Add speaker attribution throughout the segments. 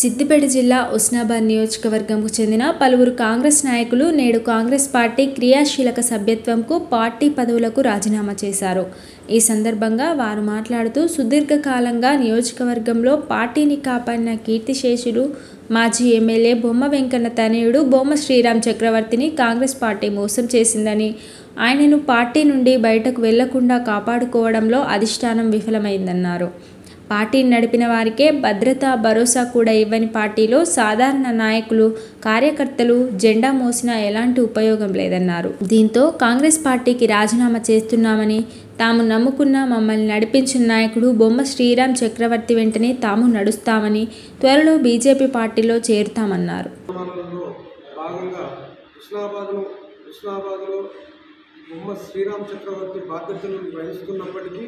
Speaker 1: సిద్దిపేట జిల్లా ఉస్నాబాద్ నియోజకవర్గంకు చెందిన పలువురు కాంగ్రెస్ నాయకులు నేడు కాంగ్రెస్ పార్టీ క్రియాశీలక సభ్యత్వంకు పార్టీ పదవులకు రాజీనామా చేశారు. ఈ సందర్భంగా వారు మాట్లాడుతూ సుదీర్ఘకాలంగా నియోజకవర్గంలో పార్టీని కాపాడిన కీర్తిశేషులు మాజీ ఎమ్మెల్యే బొమ్మ వెంకన్న తనయుడు బొమ్మ శ్రీరామ్ చక్రవర్తిని కాంగ్రెస్ పార్టీ మోసం చేసిందని, ఆయనను పార్టీ నుండి బయటకు వెళ్లకుండా కాపాడుకోవడంలో అధిష్టానం విఫలమైందన్నారు. పార్టీని నడిపిన వారికే భద్రత, భరోసా కూడా ఇవ్వని పార్టీలో సాధారణ నాయకులు, కార్యకర్తలు జెండా మోసినా ఎలాంటి ఉపయోగం లేదన్నారు. దీంతో కాంగ్రెస్ పార్టీకి రాజీనామా చేస్తున్నామని, తాము నమ్ముకున్న మమ్మల్ని నడిపించిన నాయకుడు బొమ్మ శ్రీరామ్ చక్రవర్తి వెంటనే తాము నడుస్తామని, త్వరలో బీజేపీ పార్టీలో చేరుతామన్నారు.
Speaker 2: బొమ్మ శ్రీరామ్ చక్రవర్తి బాధ్యతలు వహిస్తున్నప్పటికీ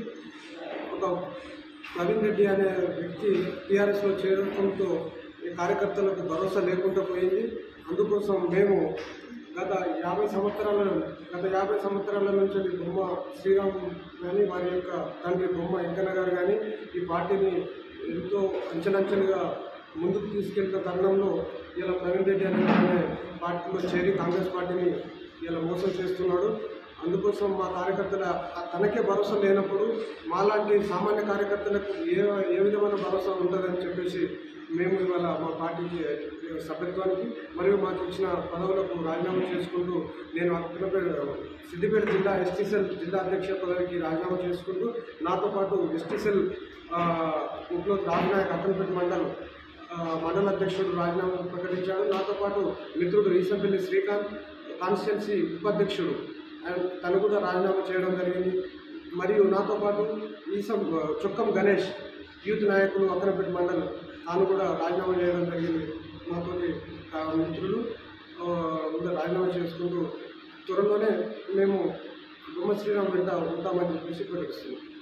Speaker 2: నవీన్ రెడ్డి అనే వ్యక్తి టీఆర్ఎస్లో చేరడంతో ఈ కార్యకర్తలకు భరోసా లేకుండా పోయింది. అందుకోసం మేము గత 50 సంవత్సరాల నుంచి బొమ్మ శ్రీరామ్ కానీ వారి యొక్క తండ్రి బొమ్మ వెంకన్న గారు కానీ ఈ పార్టీని ఎంతో అంచెలంచెలుగా ముందుకు తీసుకెళ్తున్న తరుణంలో ఇలా నవీన్ రెడ్డి అనే పార్టీలో చేరి కాంగ్రెస్ పార్టీని ఇలా మోసం చేస్తున్నాడు. అందుకోసం మా కార్యకర్తల తనకే భరోసా లేనప్పుడు మాలాంటి సామాన్య కార్యకర్తలకు ఏ విధమైన భరోసా ఉంటుందని చెప్పేసి మేము ఇవాళ మా పార్టీకి సభ్యత్వానికి మరియు మాకు ఇచ్చిన పదవులకు రాజీనామా చేసుకుంటూ నేను సిద్దిపేట జిల్లా ఎస్టీసెల్ జిల్లా అధ్యక్ష పదవికి రాజీనామా చేసుకుంటూ నాతో పాటు ఎస్టీసెల్ ఇంట్లో రాజనాయక్ అక్కనపేట మండల అధ్యక్షుడు రాజీనామా ప్రకటించాడు. నాతో పాటు మిత్రుడు ఈసంపల్లి శ్రీకాంత్ కాన్స్టిట్యున్సీ ఉపాధ్యక్షుడు తను కూడా రాజీనామా చేయడం జరిగింది. మరియు నాతో పాటు చుక్కం గణేష్ యూత్ నాయకులు అక్కనపేట మండలం తాను కూడా రాజీనామా చేయడం జరిగింది. మాతోటి మిత్రులు రాజీనామా చేసుకుంటూ త్వరలోనే మేము బొమ్మ శ్రీరామ్ వెంట ఉంటామని చెప్పేసి ప్రకటిస్తున్నాం.